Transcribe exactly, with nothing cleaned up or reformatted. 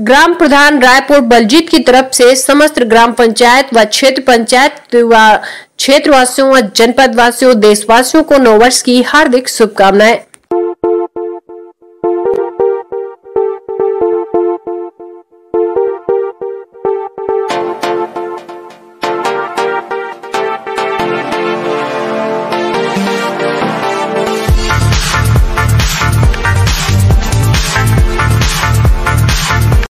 ग्राम प्रधान रायपुर बलजीत की तरफ से समस्त ग्राम पंचायत व क्षेत्र पंचायत व क्षेत्रवासियों व जनपद वासियों देशवासियों को नववर्ष की हार्दिक शुभकामनाएं।